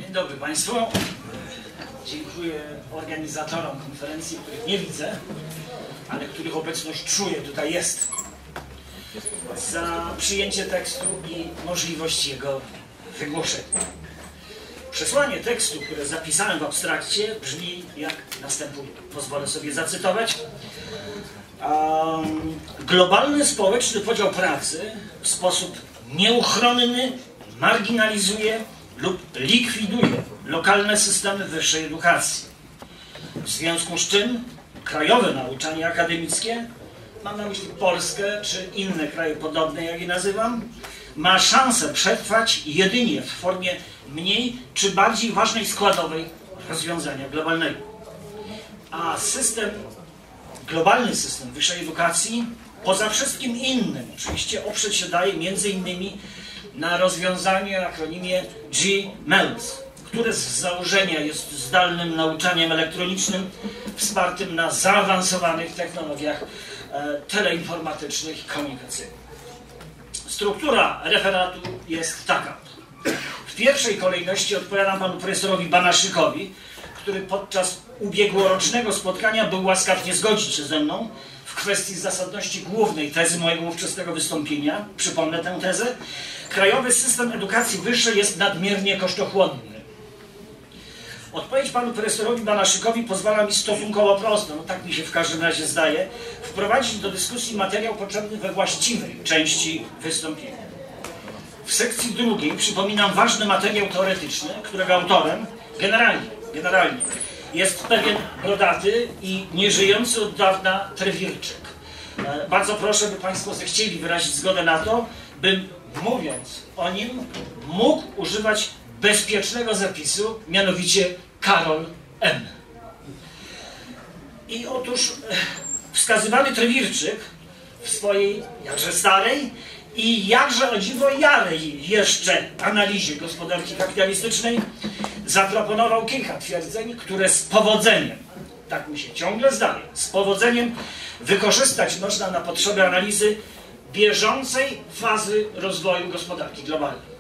Dzień dobry Państwu. Dziękuję organizatorom konferencji, których nie widzę, ale których obecność czuję, tutaj jest, za przyjęcie tekstu i możliwość jego wygłoszenia. Przesłanie tekstu, które zapisałem w abstrakcie, brzmi jak następuje. Pozwolę sobie zacytować. Globalny społeczny podział pracy w sposób nieuchronny marginalizuje lub likwiduje lokalne systemy wyższej edukacji. W związku z czym krajowe nauczanie akademickie, mam na myśli Polskę czy inne kraje podobne, jak je nazywam, ma szansę przetrwać jedynie w formie mniej czy bardziej ważnej składowej rozwiązania globalnego. A globalny system wyższej edukacji, poza wszystkim innym, oczywiście oprzeć się daje między innymi na rozwiązaniu, akronimie GMELS, które z założenia jest zdalnym nauczaniem elektronicznym wspartym na zaawansowanych technologiach teleinformatycznych i komunikacyjnych. Struktura referatu jest taka. W pierwszej kolejności odpowiadam panu profesorowi Banaszykowi, który podczas ubiegłorocznego spotkania był łaskaw nie zgodzić się ze mną w kwestii zasadności głównej tezy mojego ówczesnego wystąpienia. Przypomnę tę tezę. Krajowy system edukacji wyższej jest nadmiernie kosztochłonny. Odpowiedź panu profesorowi Banaszykowi pozwala mi stosunkowo prosto, no tak mi się w każdym razie zdaje, wprowadzić do dyskusji materiał potrzebny we właściwej części wystąpienia. W sekcji drugiej przypominam ważny materiał teoretyczny, którego autorem generalnie jest pewien brodaty i nieżyjący od dawna Trewirczyk. Bardzo proszę, by państwo zechcieli wyrazić zgodę na to, bym mówiąc o nim mógł używać bezpiecznego zapisu, mianowicie Karol M. I otóż wskazywany Trewirczyk w swojej jakże starej i jakże o dziwo jarej jeszcze analizie gospodarki kapitalistycznej zaproponował kilka twierdzeń, które z powodzeniem, tak mi się ciągle zdaje, z powodzeniem wykorzystać można na potrzeby analizy bieżącej fazy rozwoju gospodarki globalnej.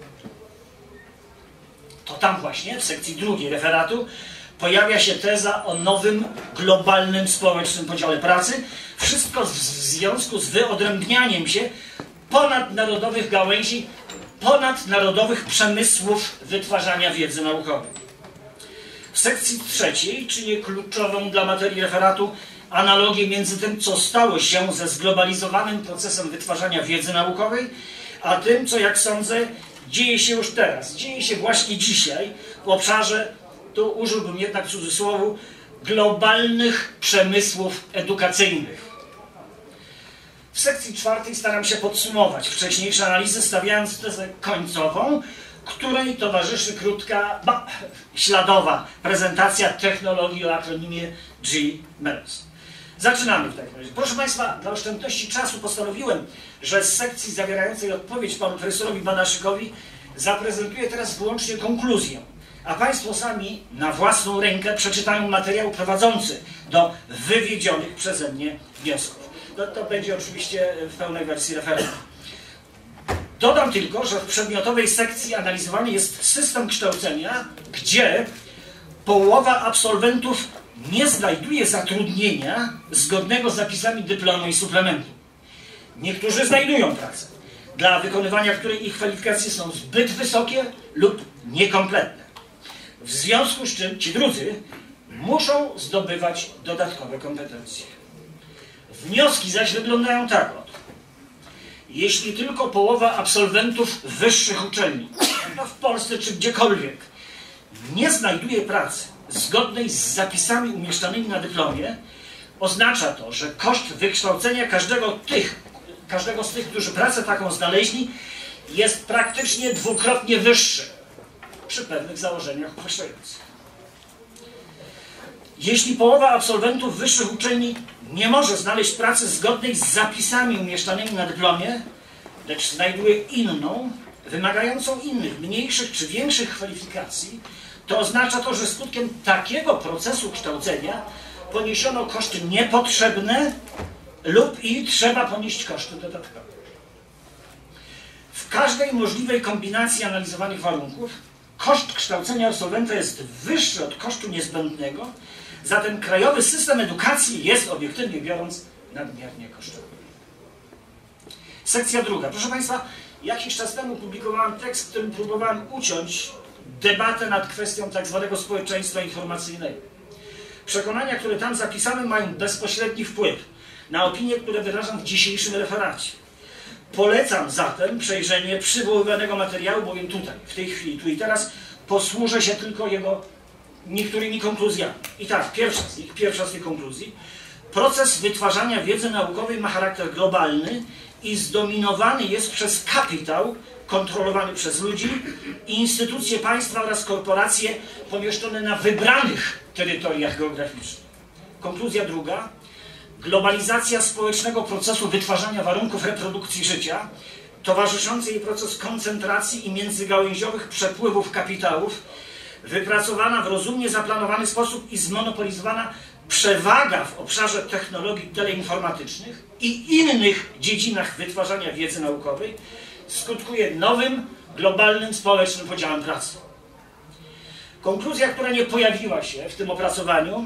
To tam właśnie, w sekcji drugiej referatu, pojawia się teza o nowym, globalnym, społecznym podziale pracy. Wszystko w związku z wyodrębnianiem się ponadnarodowych gałęzi, ponadnarodowych przemysłów wytwarzania wiedzy naukowej. W sekcji trzeciej, czyli kluczową dla materii referatu, analogię między tym, co stało się ze zglobalizowanym procesem wytwarzania wiedzy naukowej, a tym, co, jak sądzę, dzieje się już teraz, dzieje się właśnie dzisiaj w obszarze, tu użyłbym jednak cudzysłowu, globalnych przemysłów edukacyjnych. W sekcji czwartej staram się podsumować wcześniejsze analizy, stawiając tezę końcową, której towarzyszy krótka, śladowa prezentacja technologii o akronimie GMELS. Zaczynamy w takim razie. Proszę państwa, dla oszczędności czasu postanowiłem, że z sekcji zawierającej odpowiedź panu profesorowi Banaszykowi zaprezentuję teraz wyłącznie konkluzję, a państwo sami na własną rękę przeczytają materiał prowadzący do wywiedzionych przeze mnie wniosków. To będzie oczywiście w pełnej wersji referatu. Dodam tylko, że w przedmiotowej sekcji analizowany jest system kształcenia, gdzie połowa absolwentów nie znajduje zatrudnienia zgodnego z zapisami dyplomu i suplementu. Niektórzy znajdują pracę, dla wykonywania której ich kwalifikacje są zbyt wysokie lub niekompletne. W związku z czym ci drudzy muszą zdobywać dodatkowe kompetencje. Wnioski zaś wyglądają tak oto. Jeśli tylko połowa absolwentów wyższych uczelni, w Polsce czy gdziekolwiek, nie znajduje pracy zgodnej z zapisami umieszczonymi na dyplomie, oznacza to, że koszt wykształcenia każdego z tych, którzy pracę taką znaleźli, jest praktycznie dwukrotnie wyższy przy pewnych założeniach określających. Jeśli połowa absolwentów wyższych uczelni nie może znaleźć pracy zgodnej z zapisami umieszczonymi na dyplomie, lecz znajduje inną, wymagającą innych, mniejszych czy większych kwalifikacji, to oznacza to, że skutkiem takiego procesu kształcenia poniesiono koszty niepotrzebne lub i trzeba ponieść koszty dodatkowe. W każdej możliwej kombinacji analizowanych warunków koszt kształcenia absolwenta jest wyższy od kosztu niezbędnego, zatem krajowy system edukacji jest, obiektywnie biorąc, nadmiernie kosztowny. Sekcja druga. Proszę Państwa, jakiś czas temu publikowałem tekst, w którym próbowałem uciąć debatę nad kwestią tak zwanego społeczeństwa informacyjnego. Przekonania, które tam zapisane, mają bezpośredni wpływ na opinie, które wyrażam w dzisiejszym referacie. Polecam zatem przejrzenie przywoływanego materiału, bowiem tutaj, w tej chwili, tu i teraz posłużę się tylko jego niektórymi konkluzjami. I tak, pierwsza z tych konkluzji. Proces wytwarzania wiedzy naukowej ma charakter globalny i zdominowany jest przez kapitał kontrolowany przez ludzi, instytucje państwa oraz korporacje pomieszczone na wybranych terytoriach geograficznych. Konkluzja druga. Globalizacja społecznego procesu wytwarzania warunków reprodukcji życia, towarzyszący jej proces koncentracji i międzygałęziowych przepływów kapitałów, wypracowana w rozumnie zaplanowany sposób i zmonopolizowana przewaga w obszarze technologii teleinformatycznych i innych dziedzinach wytwarzania wiedzy naukowej skutkuje nowym, globalnym, społecznym podziałem pracy. Konkluzja, która nie pojawiła się w tym opracowaniu,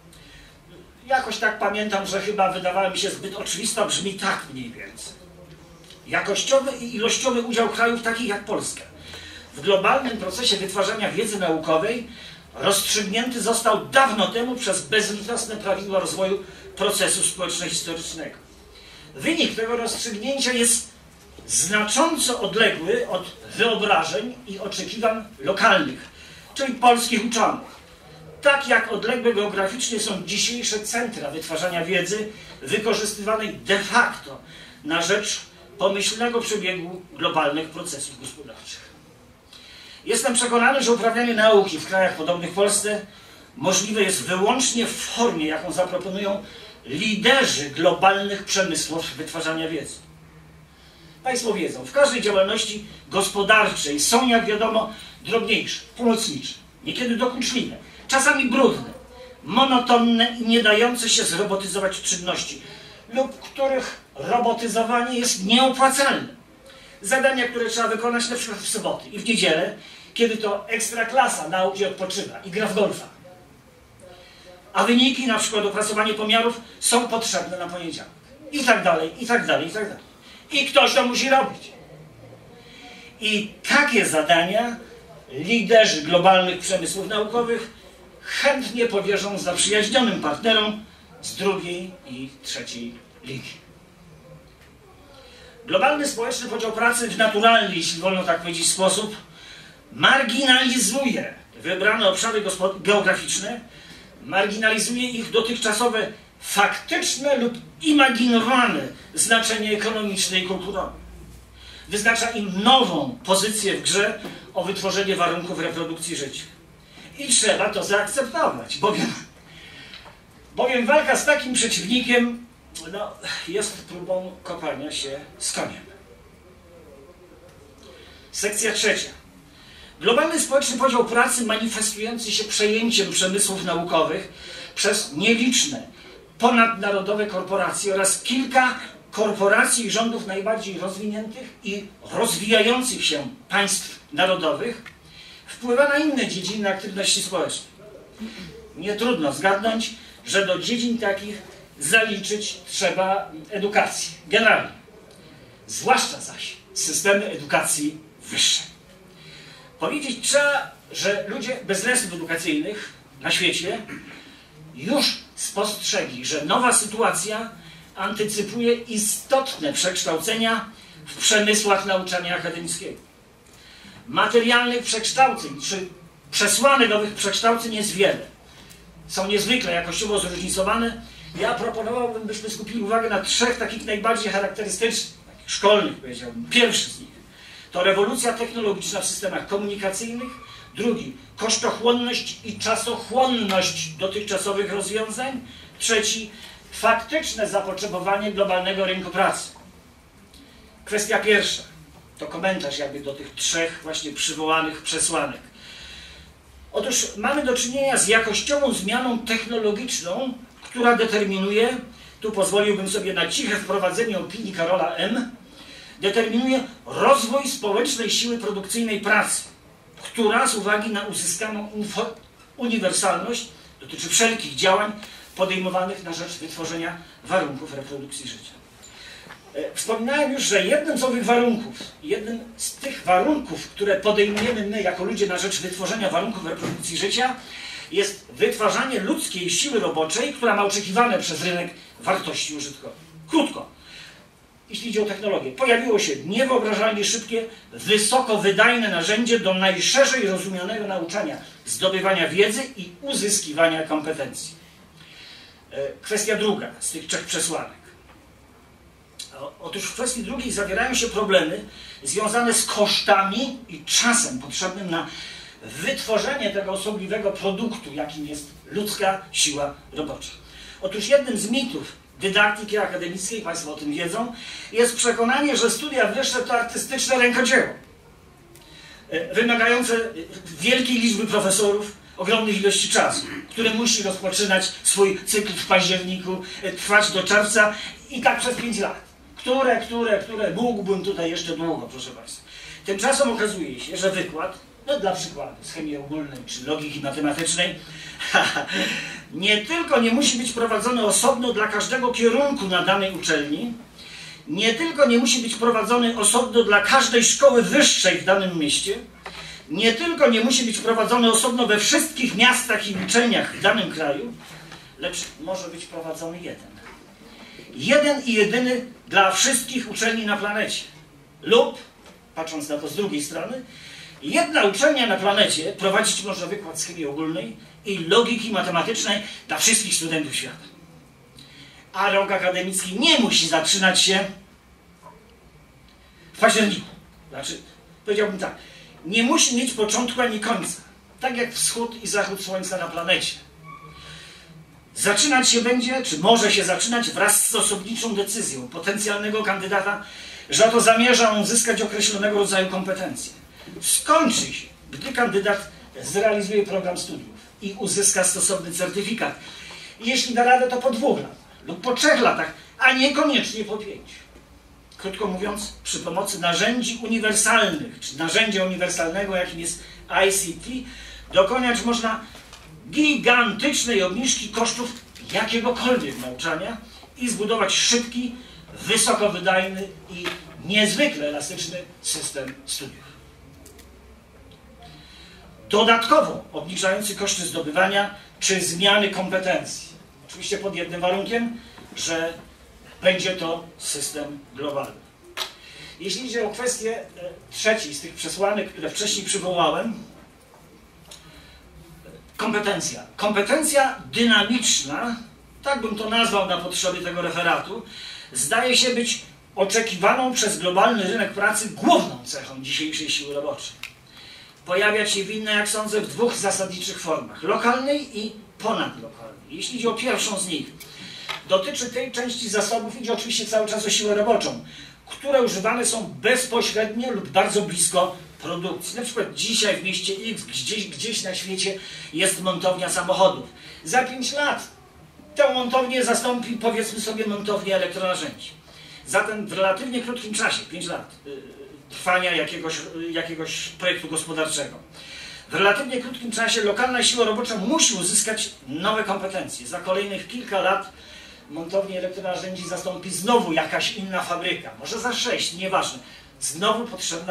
jakoś tak pamiętam, że chyba wydawała mi się zbyt oczywista, brzmi tak mniej więcej. Jakościowy i ilościowy udział krajów takich jak Polska w globalnym procesie wytwarzania wiedzy naukowej rozstrzygnięty został dawno temu przez bezlitosne prawidła rozwoju procesu społeczno-historycznego. Wynik tego rozstrzygnięcia jest znacząco odległy od wyobrażeń i oczekiwań lokalnych, czyli polskich uczonych. Tak jak odległe geograficznie są dzisiejsze centra wytwarzania wiedzy wykorzystywanej de facto na rzecz pomyślnego przebiegu globalnych procesów gospodarczych. Jestem przekonany, że uprawianie nauki w krajach podobnych Polsce możliwe jest wyłącznie w formie, jaką zaproponują liderzy globalnych przemysłów wytwarzania wiedzy. Państwo wiedzą, w każdej działalności gospodarczej są, jak wiadomo, drobniejsze, pomocnicze, niekiedy dokuczliwe, czasami brudne, monotonne i nie dające się zrobotyzować czynności, lub których robotyzowanie jest nieopłacalne. Zadania, które trzeba wykonać na przykład w soboty i w niedzielę, kiedy to ekstraklasa nauki odpoczywa i gra w golfa. A wyniki, na przykład opracowanie pomiarów, są potrzebne na poniedziałek. I tak dalej, i tak dalej, i tak dalej. I ktoś to musi robić. I takie zadania liderzy globalnych przemysłów naukowych chętnie powierzą zaprzyjaźnionym partnerom z drugiej i trzeciej ligi. Globalny społeczny podział pracy w naturalny, jeśli wolno tak powiedzieć, sposób marginalizuje wybrane obszary geograficzne, marginalizuje ich dotychczasowe faktyczne lub imaginowane znaczenie ekonomiczne i kulturowe. Wyznacza im nową pozycję w grze o wytworzenie warunków reprodukcji życia. I trzeba to zaakceptować, bowiem walka z takim przeciwnikiem jest próbą kopania się z koniem. Sekcja trzecia. Globalny społeczny podział pracy manifestujący się przejęciem przemysłów naukowych przez nieliczne ponadnarodowe korporacje oraz kilka korporacji i rządów najbardziej rozwiniętych i rozwijających się państw narodowych wpływa na inne dziedziny aktywności społecznej. Nie trudno zgadnąć, że do dziedzin takich zaliczyć trzeba edukację, generalnie. Zwłaszcza zaś systemy edukacji wyższej. Powiedzieć trzeba, że ludzie bez rejestrów edukacyjnych na świecie już spostrzegli, że nowa sytuacja antycypuje istotne przekształcenia w przemysłach nauczania akademickiego. Materialnych przekształceń, czy przesłanek nowych przekształceń jest wiele. Są niezwykle jakościowo zróżnicowane. Ja proponowałbym, byśmy skupili uwagę na trzech takich najbardziej charakterystycznych, takich szkolnych, powiedziałbym. Pierwszy z nich to rewolucja technologiczna w systemach komunikacyjnych. Drugi, kosztochłonność i czasochłonność dotychczasowych rozwiązań. Trzeci, faktyczne zapotrzebowanie globalnego rynku pracy. Kwestia pierwsza to komentarz jakby do tych trzech właśnie przywołanych przesłanek. Otóż mamy do czynienia z jakościową zmianą technologiczną, która determinuje, tu pozwoliłbym sobie na ciche wprowadzenie opinii Karola M., determinuje rozwój społecznej siły produkcyjnej pracy. która z uwagi na uzyskaną uniwersalność dotyczy wszelkich działań podejmowanych na rzecz wytworzenia warunków reprodukcji życia. Wspominałem już, że jednym z owych warunków, jednym z tych warunków, które podejmujemy my jako ludzie na rzecz wytworzenia warunków reprodukcji życia, jest wytwarzanie ludzkiej siły roboczej, która ma oczekiwane przez rynek wartości użytkowe. Krótko, jeśli idzie o technologię, pojawiło się niewyobrażalnie szybkie, wysoko wydajne narzędzie do najszerzej rozumianego nauczania, zdobywania wiedzy i uzyskiwania kompetencji. Kwestia druga z tych trzech przesłanek. Otóż w kwestii drugiej zawierają się problemy związane z kosztami i czasem potrzebnym na wytworzenie tego osobliwego produktu, jakim jest ludzka siła robocza. Otóż jednym z mitów dydaktyki akademickiej, Państwo o tym wiedzą, jest przekonanie, że studia wyższe to artystyczne rękodzieło, wymagające wielkiej liczby profesorów, ogromnych ilości czasu, który musi rozpoczynać swój cykl w październiku, trwać do czerwca i tak przez 5 lat. Które mógłbym tutaj jeszcze długo, proszę Państwa. Tymczasem okazuje się, że wykład, no dla przykładu, z chemii ogólnej czy logiki matematycznej, nie tylko nie musi być prowadzony osobno dla każdego kierunku na danej uczelni, nie tylko nie musi być prowadzony osobno dla każdej szkoły wyższej w danym mieście, nie tylko nie musi być prowadzony osobno we wszystkich miastach i uczelniach w danym kraju, lecz może być prowadzony jeden. Jeden i jedyny dla wszystkich uczelni na planecie. Lub, patrząc na to z drugiej strony, jedna uczelnia na planecie prowadzić może wykład z chemii ogólnej i logiki matematycznej dla wszystkich studentów świata. A rok akademicki nie musi zaczynać się w październiku. Znaczy, powiedziałbym tak, nie musi mieć początku ani końca. Tak jak wschód i zachód słońca na planecie. Zaczynać się będzie, czy może się zaczynać wraz z osobniczą decyzją potencjalnego kandydata, że oto zamierza on uzyskać określonego rodzaju kompetencje. Skończy się, gdy kandydat zrealizuje program studiów i uzyska stosowny certyfikat. I jeśli da radę, to po 2 latach lub po 3 latach, a niekoniecznie po 5. Krótko mówiąc, przy pomocy narzędzi uniwersalnych, czy narzędzia uniwersalnego, jakim jest ICT, dokonać można gigantycznej obniżki kosztów jakiegokolwiek nauczania i zbudować szybki, wysokowydajny i niezwykle elastyczny system studiów. Dodatkowo obniżający koszty zdobywania czy zmiany kompetencji. Oczywiście pod jednym warunkiem, że będzie to system globalny. Jeśli idzie o kwestię trzeciej z tych przesłanek, które wcześniej przywołałem, kompetencja. Kompetencja dynamiczna, tak bym to nazwał na potrzeby tego referatu, zdaje się być oczekiwaną przez globalny rynek pracy główną cechą dzisiejszej siły roboczej. Pojawia się winna, jak sądzę, w 2 zasadniczych formach. Lokalnej i ponadlokalnej. Jeśli idzie o pierwszą z nich, dotyczy tej części zasobów, idzie oczywiście cały czas o siłę roboczą, które używane są bezpośrednio lub bardzo blisko produkcji. Na przykład dzisiaj w mieście X, gdzieś na świecie jest montownia samochodów. Za 5 lat tę montownię zastąpi, powiedzmy sobie, montownia elektronarzędzi. Zatem w relatywnie krótkim czasie, 5 lat trwania jakiegoś projektu gospodarczego, w relatywnie krótkim czasie lokalna siła robocza musi uzyskać nowe kompetencje. Za kolejnych kilka lat montownię elektronarzędzi zastąpi znowu jakaś inna fabryka, może za 6, nieważne. Znowu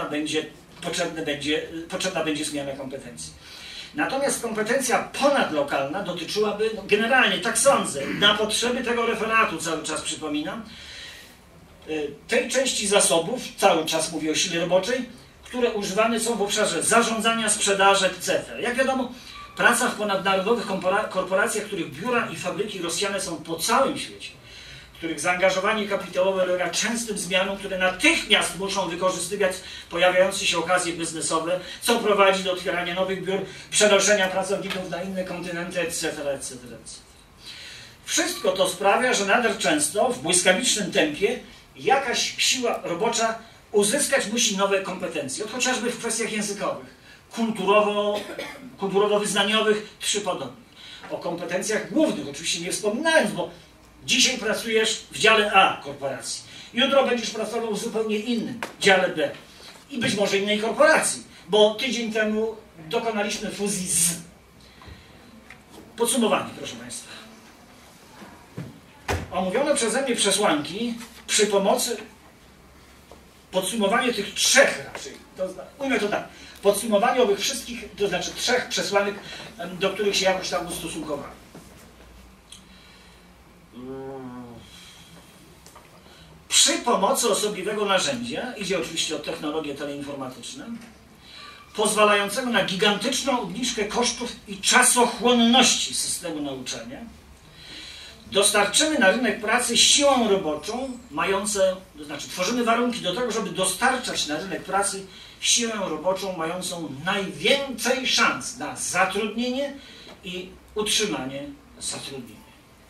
potrzebna będzie zmiana kompetencji. Natomiast kompetencja ponadlokalna dotyczyłaby, no generalnie tak sądzę, na potrzeby tego referatu cały czas przypominam, tej części zasobów, cały czas mówię o sile roboczej, które używane są w obszarze zarządzania, sprzedaży, etc. Jak wiadomo, praca w ponadnarodowych korporacjach, których biura i fabryki rozsiane są po całym świecie, których zaangażowanie kapitałowe ulega częstym zmianom, które natychmiast muszą wykorzystywać pojawiające się okazje biznesowe, co prowadzi do otwierania nowych biur, przenoszenia pracowników na inne kontynenty, etc., etc., etc. Wszystko to sprawia, że nader często, w błyskawicznym tempie, jakaś siła robocza uzyskać musi nowe kompetencje, chociażby w kwestiach językowych, kulturowo-wyznaniowych, czy podobnych. O kompetencjach głównych oczywiście nie wspominając, bo dzisiaj pracujesz w dziale A korporacji, jutro będziesz pracował w zupełnie innym dziale B i być może innej korporacji. bo tydzień temu dokonaliśmy fuzji z... Podsumowanie, proszę Państwa. Omówione przeze mnie przesłanki przy pomocy podsumowania tych trzech raczej, ujmę to tak, podsumowanie owych wszystkich, to znaczy trzech przesłanek, do których się jakoś tam ustosunkowałem. Przy pomocy osobliwego narzędzia, idzie oczywiście o technologie teleinformatyczne, pozwalającego na gigantyczną obniżkę kosztów i czasochłonności systemu nauczania, dostarczymy na rynek pracy siłę roboczą to znaczy tworzymy warunki do tego, żeby dostarczać na rynek pracy siłę roboczą mającą najwięcej szans na zatrudnienie i utrzymanie zatrudnienia.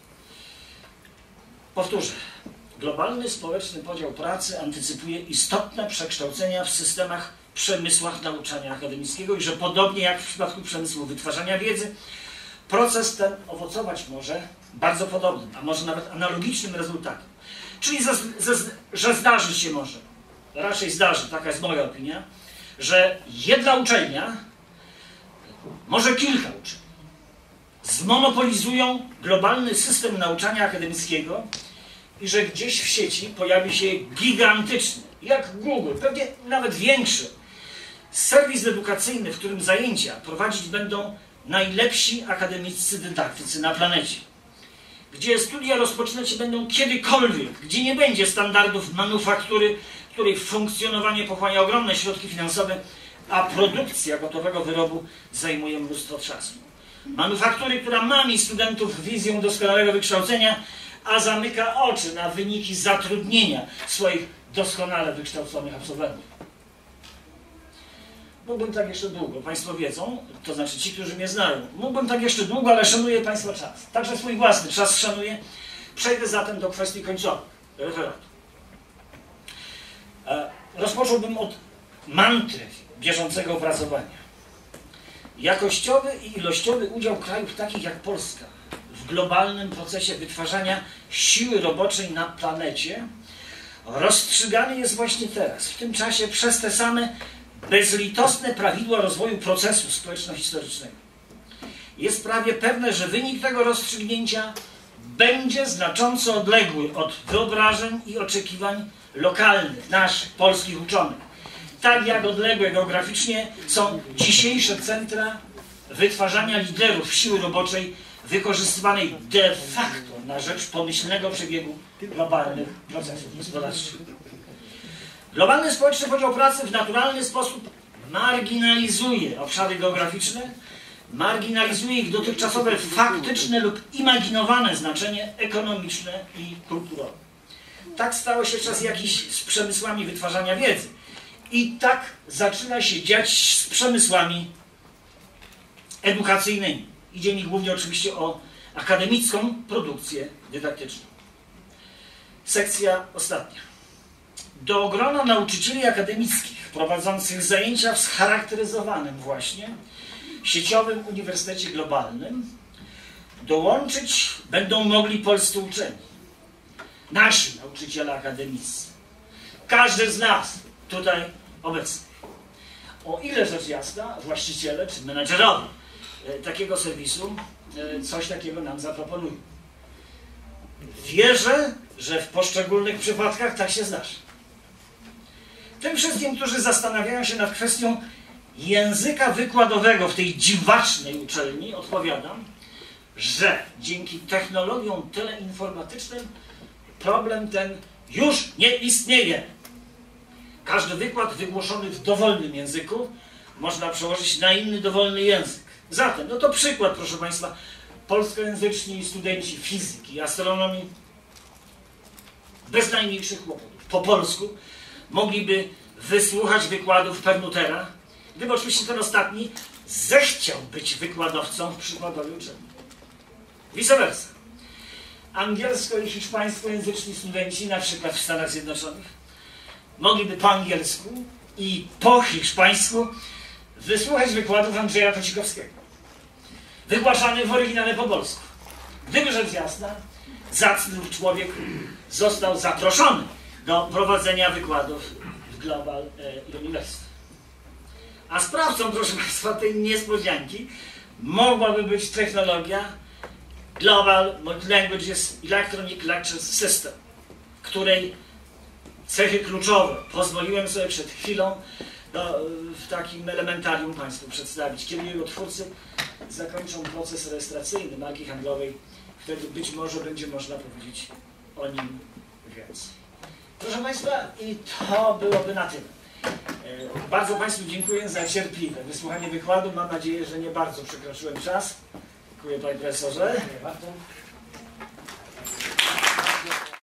Powtórzę. Globalny społeczny podział pracy antycypuje istotne przekształcenia w systemach, przemysłach nauczania akademickiego i że podobnie jak w przypadku przemysłu wytwarzania wiedzy, proces ten owocować może bardzo podobnym, a może nawet analogicznym rezultatem. Czyli, że zdarzyć się może, raczej zdarzy, taka jest moja opinia, że jedna uczelnia, może kilka uczelni, zmonopolizują globalny system nauczania akademickiego i że gdzieś w sieci pojawi się gigantyczny, jak Google, pewnie nawet większy, serwis edukacyjny, w którym zajęcia prowadzić będą najlepsi akademiccy dydaktycy na planecie. Gdzie studia rozpoczynać się będą kiedykolwiek, gdzie nie będzie standardów manufaktury, której funkcjonowanie pochłania ogromne środki finansowe, a produkcja gotowego wyrobu zajmuje mnóstwo czasu. Manufaktury, która mami studentów wizją doskonałego wykształcenia, a zamyka oczy na wyniki zatrudnienia swoich doskonale wykształconych absolwentów. Mógłbym tak jeszcze długo, Państwo wiedzą, to znaczy ci, którzy mnie znają, mógłbym tak jeszcze długo, ale szanuję Państwa czas. Także swój własny czas szanuję. Przejdę zatem do kwestii końcowych referatu. Rozpocząłbym od mantry bieżącego opracowania. Jakościowy i ilościowy udział krajów takich jak Polska w globalnym procesie wytwarzania siły roboczej na planecie rozstrzygany jest właśnie teraz, w tym czasie, przez te same bezlitosne prawidła rozwoju procesu społeczno-historycznego. Jest prawie pewne, że wynik tego rozstrzygnięcia będzie znacząco odległy od wyobrażeń i oczekiwań lokalnych, naszych, polskich uczonych. Tak jak odległe geograficznie są dzisiejsze centra wytwarzania liderów siły roboczej wykorzystywanej de facto na rzecz pomyślnego przebiegu globalnych procesów gospodarczych. Globalny społeczny podział pracy w naturalny sposób marginalizuje obszary geograficzne, marginalizuje ich dotychczasowe faktyczne lub imaginowane znaczenie ekonomiczne i kulturowe. Tak stało się czas jakiś z przemysłami wytwarzania wiedzy. I tak zaczyna się dziać z przemysłami edukacyjnymi. Idzie mi głównie oczywiście o akademicką produkcję dydaktyczną. Sekcja ostatnia. Do grona nauczycieli akademickich prowadzących zajęcia w scharakteryzowanym właśnie sieciowym uniwersytecie globalnym dołączyć będą mogli polscy uczeni. Nasi nauczyciele akademicy. Każdy z nas tutaj obecnych. O ile rzecz jasna właściciele czy menedżerowie takiego serwisu coś takiego nam zaproponują. Wierzę, że w poszczególnych przypadkach tak się zdarzy. Tym wszystkim, którzy zastanawiają się nad kwestią języka wykładowego w tej dziwacznej uczelni, odpowiadam, że dzięki technologiom teleinformatycznym problem ten już nie istnieje. Każdy wykład wygłoszony w dowolnym języku można przełożyć na inny dowolny język. Zatem, no to przykład, proszę Państwa, polskojęzyczni studenci fizyki i astronomii bez najmniejszych kłopotów po polsku mogliby wysłuchać wykładów Perlmuttera, gdyby oczywiście ten ostatni zechciał być wykładowcą w przykładowej uczelni. Vice versa. Angielsko- i hiszpańskojęzyczni studenci, na przykład w Stanach Zjednoczonych, mogliby po angielsku i po hiszpańsku wysłuchać wykładów Andrzeja Kocikowskiego, wygłaszanych w oryginale po polsku. Gdyby rzecz jasna, zacny człowiek został zaproszony do prowadzenia wykładów w Global University. A sprawcą, proszę Państwa, tej niespodzianki mogłaby być technologia Global Multilanguages Electronic Lecture System, której cechy kluczowe pozwoliłem sobie przed chwilą w takim elementarium Państwu przedstawić. Kiedy jego twórcy zakończą proces rejestracyjny marki handlowej, wtedy być może będzie można powiedzieć o nim więcej. Proszę Państwa, i to byłoby na tyle. Bardzo Państwu dziękuję za cierpliwe wysłuchanie wykładu. Mam nadzieję, że nie bardzo przekroczyłem czas. Dziękuję Panie Profesorze. Dziękuję bardzo.